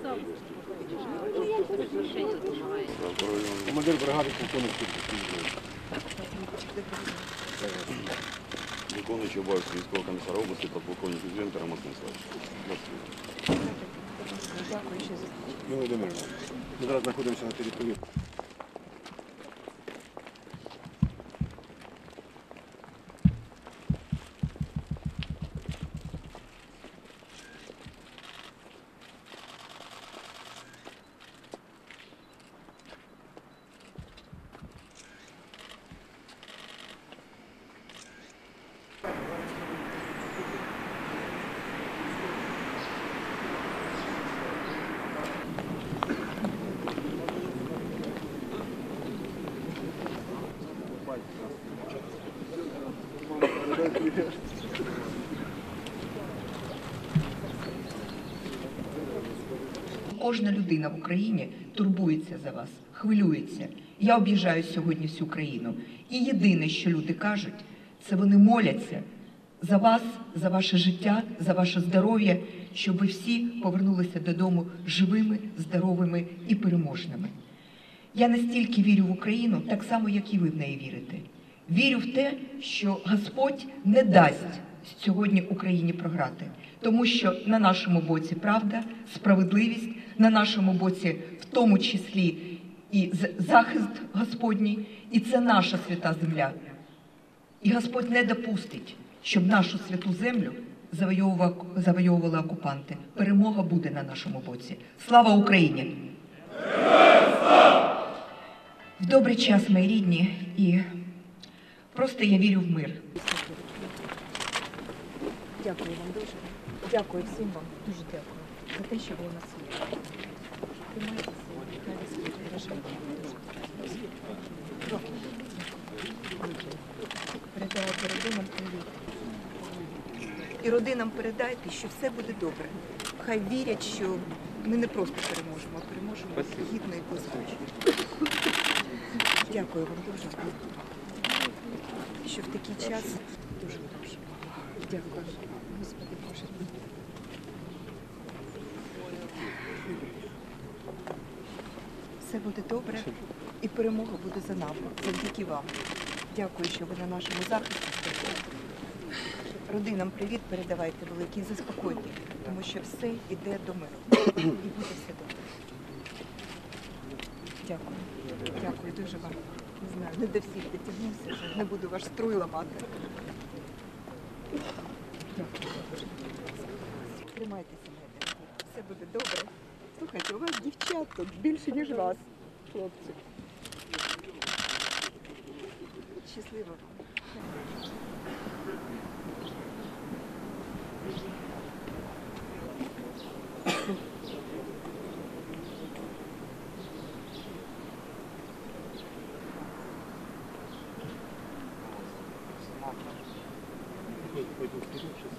Командир бригади полковник Виконуючий обов'язки військового комісара області, подполковник Кузьменко Роман Станіславович. Дякую ще за Юлія Володимирівна. Ми зараз знаходимося на території. Кожна людина в Україні турбується за вас, хвилюється. Я об'їжджаю сьогодні всю країну. І єдине, що люди кажуть, це вони моляться за вас, за ваше життя, за ваше здоров'я, щоб ви всі повернулися додому живими, здоровими і переможними. Я настільки вірю в Україну, так само, як і ви в неї вірите. Вірю в те, що Господь не дасть сьогодні Україні програти, тому що на нашому боці правда, справедливість, на нашому боці в тому числі і захист Господній, і це наша свята земля. І Господь не допустить, щоб нашу святу землю завойовували окупанти. Перемога буде на нашому боці. Слава Україні! В добрий час, мої рідні, і просто я вірю в мир. Дякую вам дуже. Дякую всім вам. Дуже дякую за те, що ви у нас є. Тримайтеся, хай вас бережуть. Передавайте родинам привіт. І родинам передайте, що все буде добре. Хай вірять, що ми не просто переможемо, а переможемо гідно і блискуче. Дякую вам дуже. Що в такий час дуже. Дякую. Господи Боже. Все буде добре і перемога буде за нами, завдяки вам. Дякую, що ви на нашому захисті стоїте. Родинам привіт передавайте великий, заспокойте, тому що все йде до миру. І буде все добре. Дякую. Дякую дуже вам. Не знаю, не до всіх дотягнувся, вже не буду ваш струй ламати. Дякую. Тримайтеся, моя дорога. Все буде добре. Слухайте, у вас дівчат тут більше, ніж вас, хлопці. Щасливо вам.